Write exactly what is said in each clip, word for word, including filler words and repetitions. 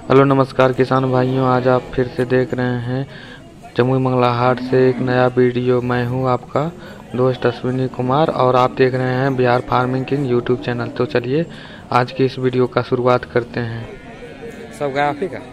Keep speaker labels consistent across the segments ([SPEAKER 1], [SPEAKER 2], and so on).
[SPEAKER 1] Hello नमस्कार किसान भाइयों, आज आप फिर से देख रहे हैं जमुई मंगला हाट से एक नया वीडियो। मैं हूं आपका दोस्त अश्विनी कुमार और आप देख रहे हैं Bihar farming king YouTube channel. तो चलिए आज की इस वीडियो का शुरुआत करते हैं।
[SPEAKER 2] सब गाय आप ही का।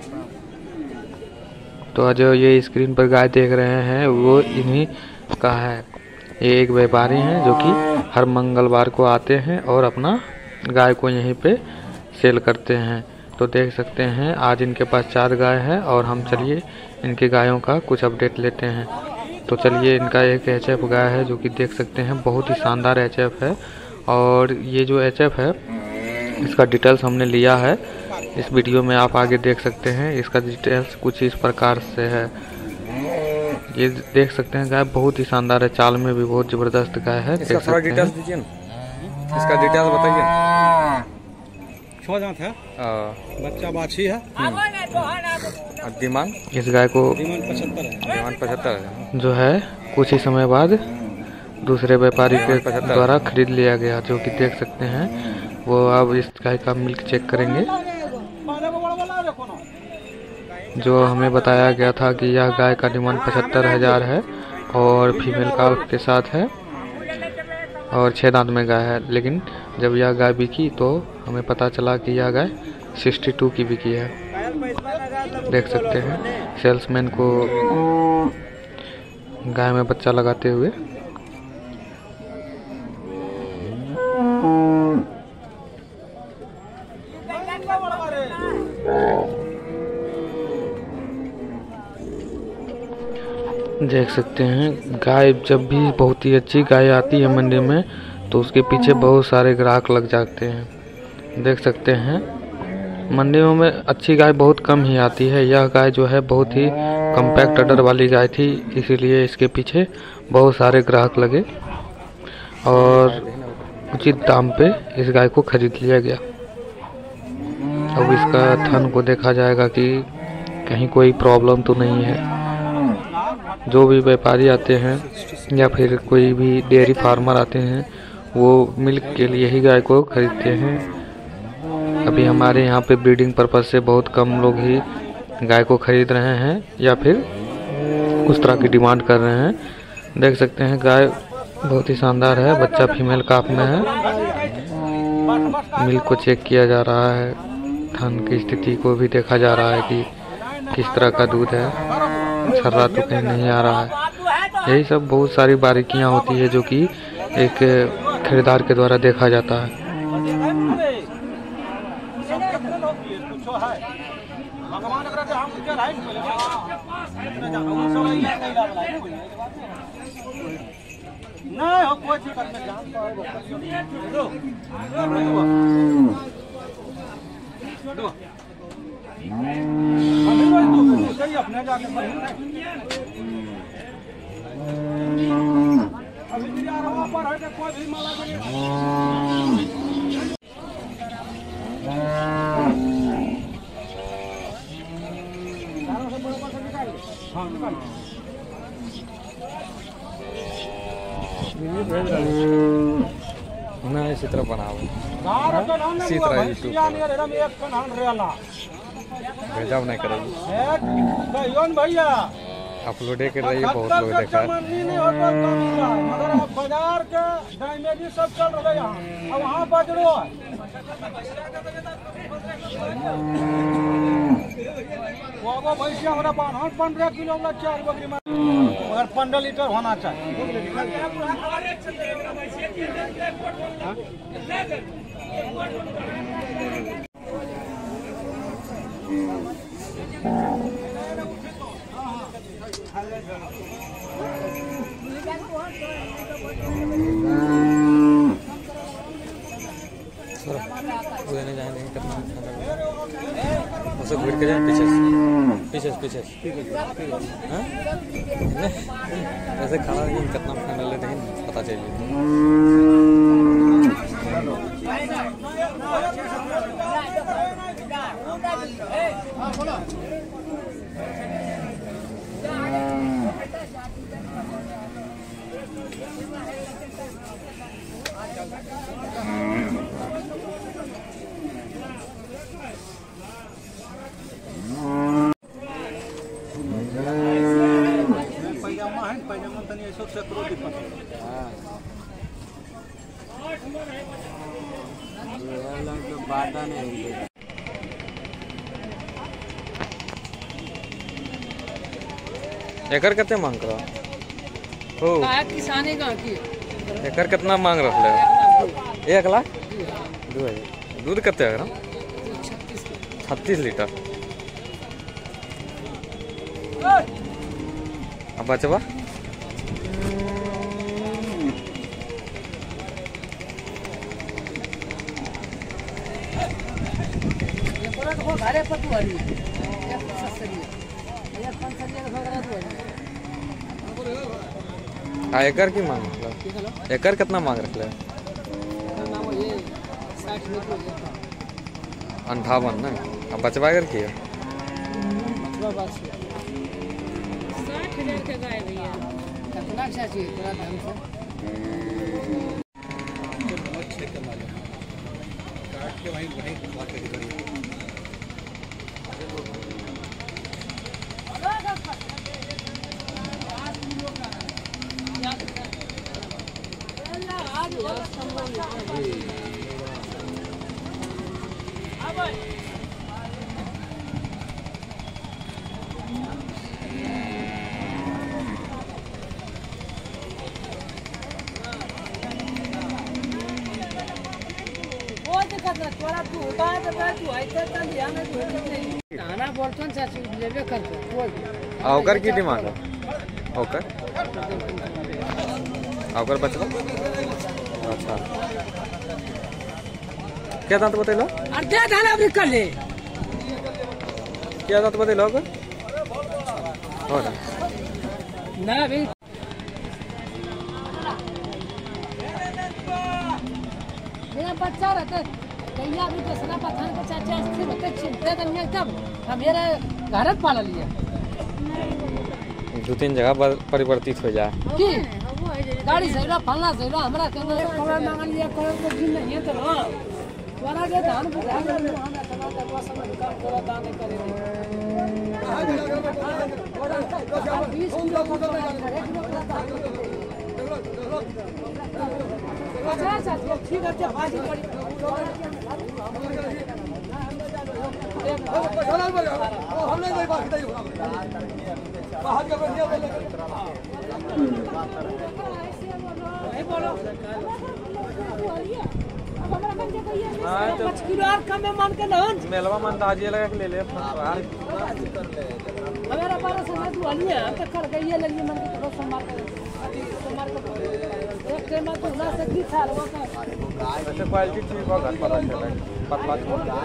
[SPEAKER 1] तो जो ये स्क्रीन पर गाय देख रहे हैं वो इन्हीं का है। ये एक व्यापारी हैं जो कि हर मंगलवार को आते हैं और अपना गाय को यहीं पे सेल करते हैं। तो देख सकते हैं आज इनके पास चार गाय है और हम चलिए इनकी गायों का कुछ अपडेट लेते हैं। तो चलिए, इनका एक एच एफ गाय है जो कि देख सकते हैं बहुत ही शानदार एच एफ है। और ये जो एच एफ है इसका डिटेल्स हमने लिया है इस वीडियो में, आप आगे देख सकते हैं। इसका डिटेल्स कुछ इस प्रकार से है। ये देख सकते हैं गाय बहुत ही शानदार है, चाल में भी बहुत जबरदस्त गाय है।
[SPEAKER 2] इसका थोड़ा डिटेल्स दीजिए ना, इसका डिटेल्स बताइए।
[SPEAKER 3] छह दांत है, बच्चा बाछी है।
[SPEAKER 2] डिमांड
[SPEAKER 1] इस गाय को
[SPEAKER 3] डिमांड पचहत्तर है।
[SPEAKER 2] डिमांड पचहत्तर है
[SPEAKER 1] जो है कुछ ही समय बाद दूसरे व्यापारी के द्वारा खरीद लिया गया, जो कि देख सकते हैं। वो अब इस गाय का मिल्क चेक करेंगे। जो हमें बताया गया था कि यह गाय का डिमांड पचहत्तर हजार है और फीमेल काल्फ के साथ है और छः दांत में गाय है। लेकिन जब यह गाय बिकी तो हमें पता चला कि यह गाय बासठ की बिकी है। देख सकते हैं सेल्समैन को गाय में बच्चा लगाते हुए। देख सकते हैं गाय जब भी बहुत ही अच्छी गाय आती है मंडी में तो उसके पीछे बहुत सारे ग्राहक लग जाते हैं। देख सकते हैं मंडियों में अच्छी गाय बहुत कम ही आती है। यह गाय जो है बहुत ही कम्पैक्ट अडर वाली गाय थी, इसीलिए इसके पीछे बहुत सारे ग्राहक लगे और उचित दाम पे इस गाय को खरीद लिया गया। अब इसका थन को देखा जाएगा कि कहीं कोई प्रॉब्लम तो नहीं है। जो भी व्यापारी आते हैं या फिर कोई भी डेयरी फार्मर आते हैं वो मिल्क के लिए ही गाय को खरीदते हैं। अभी हमारे यहाँ पे ब्रीडिंग पर्पज से बहुत कम लोग ही गाय को खरीद रहे हैं या फिर उस तरह की डिमांड कर रहे हैं। देख सकते हैं गाय बहुत ही शानदार है, बच्चा फीमेल काफ में है। मिल्क को चेक किया जा रहा है, थन की स्थिति को भी देखा जा रहा है कि किस तरह का दूध है, छर्रा तो कहीं नहीं आ रहा है। यही सब बहुत सारी बारीकियां होती है जो कि एक खरीदार के द्वारा देखा जाता है।
[SPEAKER 3] अपने जाके अभी पर है कोई भी माला
[SPEAKER 2] ना इसी तरह बनाओ, इसी तरह यूट्यूब भेजा नहीं करेगी,
[SPEAKER 3] भैया
[SPEAKER 2] अपलोड कर रही है। बहुत लोग देखा है।
[SPEAKER 3] बाजार के डैमेज सब चल रहा है यहाँ, अब वहाँ बजरो वो भैंसिया हमारा बारह पंद्रह किलो वाला चार बकरी में मगर पंद्रह लीटर होना चाहिए।
[SPEAKER 2] उसे घूर के जाए पीछे पीछे पीछे ऐसे खाना नहीं कितना खाना ले नहीं पता चलिए। एकर कितने मांग करो हो
[SPEAKER 4] किसानी का की
[SPEAKER 2] एकर कितना मांग रख ले एक लाख दो हजार दूध कितने है छत्तीस लीटर अब बचवा
[SPEAKER 4] घरे पर
[SPEAKER 2] आ एकर की मांग रख एकर कितना मांग रख ले अंठावन ना अब बचवा कर की ओकर की डिमांड है ओकर ओकर बचवा अच्छा क्या दांत बतेलो
[SPEAKER 4] अर्धे धाना भी कर ले
[SPEAKER 2] क्या दांत बतेलो ओकर हो ना
[SPEAKER 4] ना भी मेरा बच्चा रहता कहिया भी दसरा पठान के चाचा स्थिर होते चिंता करने कब हम मेरा घर पाल लिया
[SPEAKER 2] दो तीन जगह परिवर्तित हो जाए
[SPEAKER 4] की गाड़ी सहीला फलना सहीला हमरा के अंदर एक करोड़ मांग लिया करोड़ को दिन नहीं है तो हां तोरा के धान बुझा कर हम इतना दवा समझ कर तोरा दान करे बीस किलो को अच्छा अच्छा ठीक है भाजी पड़ी
[SPEAKER 3] हम नहीं भाई बात बताइए बाहर का बढ़िया बोले बोलो पाँच किलो और कम में मान के नहन
[SPEAKER 2] मेलवा मन ताजी लगा के ले ले
[SPEAKER 3] हमारा बारह सौ में दुआलिया तो कर गई है लगी मन के तो संभाल कर संभाल कर एक टाइम तो ना से की था वो का
[SPEAKER 2] ऐसे क्वालिटी ठीक होगा पता चला पतला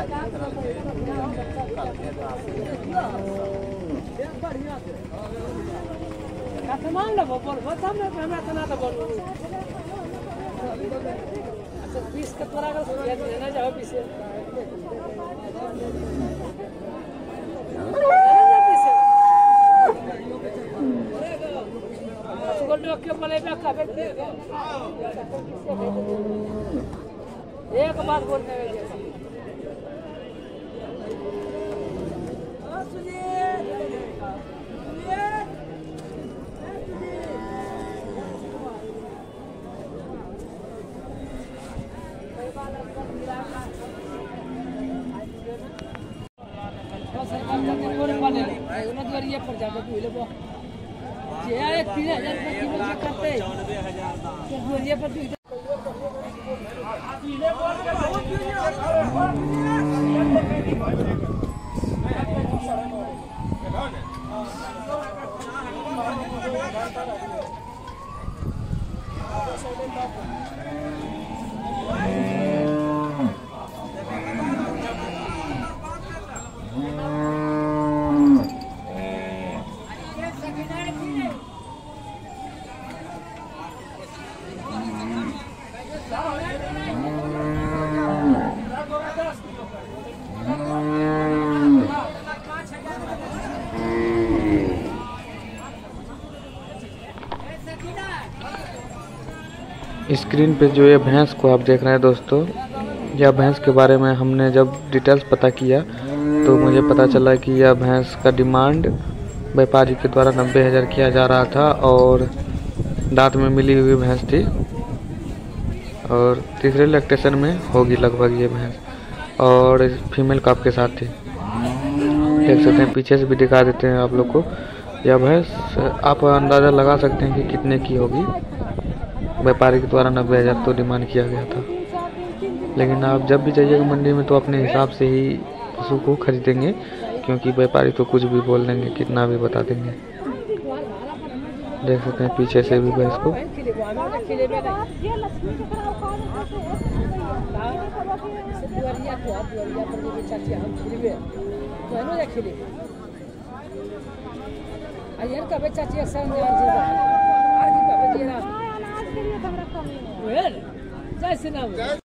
[SPEAKER 3] का मान लो बोल बता मैं हमरा तना तो बोल अच्छा बीस का तोरा का लेना जाओ बीस गोल्ड के मले पे का एक बात बोलने में पर जाकर पहले वो एक तीन हजार रुपये किलो से करते तो बोलिए पर
[SPEAKER 1] स्क्रीन पे जो ये भैंस को आप देख रहे हैं दोस्तों, यह भैंस के बारे में हमने जब डिटेल्स पता किया तो मुझे पता चला कि यह भैंस का डिमांड व्यापारी के द्वारा नब्बे हज़ार किया जा रहा था और दांत में मिली हुई भैंस थी और तीसरे लैक्टेशन में होगी लगभग ये भैंस, और फीमेल काफ के साथ थी। देख सकते हैं, पीछे से भी दिखा देते हैं आप लोग को। यह भैंस आप अंदाज़ा लगा सकते हैं कि कितने की होगी। व्यापारी के द्वारा नब्बे हज़ार तो डिमांड किया गया था, लेकिन आप जब भी जाइएगा मंडी में तो अपने हिसाब से ही पशु को खरीदेंगे, क्योंकि व्यापारी तो कुछ भी बोल देंगे, कितना भी बता देंगे। देख सकते हैं पीछे से भी भैंस को।
[SPEAKER 4] चाची